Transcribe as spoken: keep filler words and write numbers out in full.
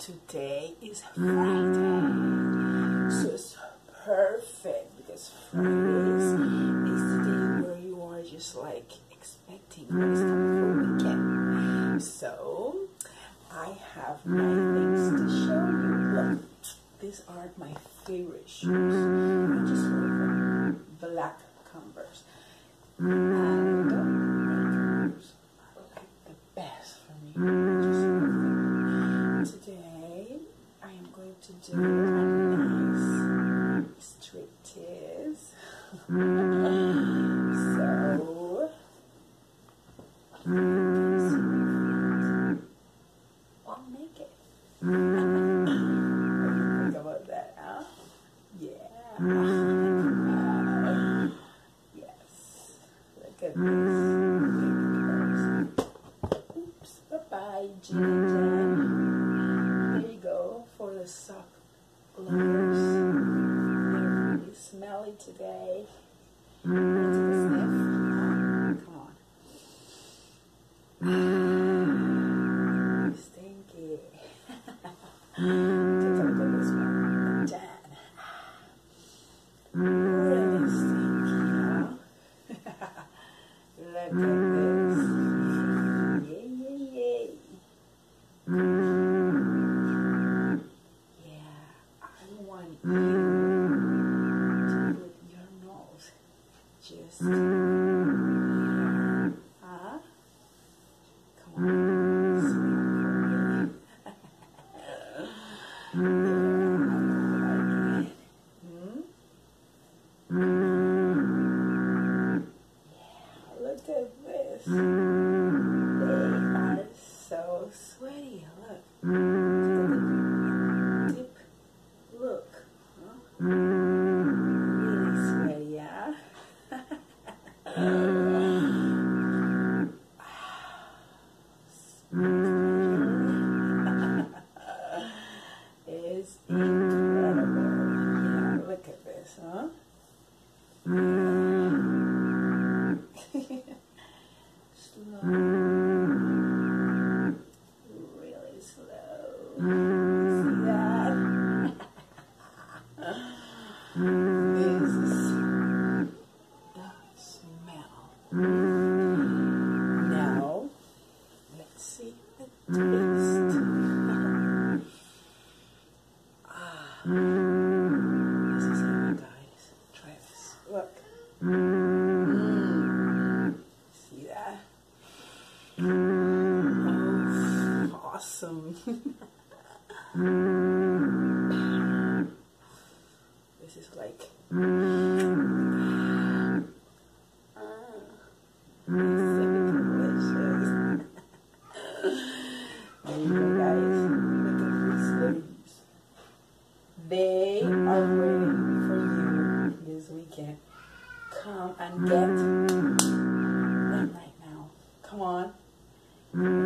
today is Friday, so it's perfect because Fridays is the day where you are just like expecting what is coming for the weekend. So I have my things to show you. Look, these are my favorite shoes. I just wear them. Black Converse. And uh, Converse are like the best for me. I just love them. Today I am going to do a nice striptease. So I'm naked. What do you think about that, huh? Yeah. Uh, yes. Look at this. Oops. Bye-bye, Jen and Jen. There you go for the sock lovers. They're really smelly today. Want to take a sniff? Come on. Stinky. Take a look at this one. Jen. Really stinky, huh? Look at this. Yay, yay, yay. Yeah, I want you to put your nose just here. Huh? Come on. Smell for me. Yeah, I like it. Hmm? Look at this. They are so sweaty. Look. Deep look. Huh? Really sweaty, yeah? It's incredible. Yeah, look at this, huh? Slow. Really slow. See that? This is the smell. Now, let's see the taste. Ah, this is it, guys. Try this. Look. Mm. See that? Oh, awesome. This is like uh, it's so delicious. There you go, guys. Look at these ladies. They are waiting for you this weekend. Come and get them right now. Come on.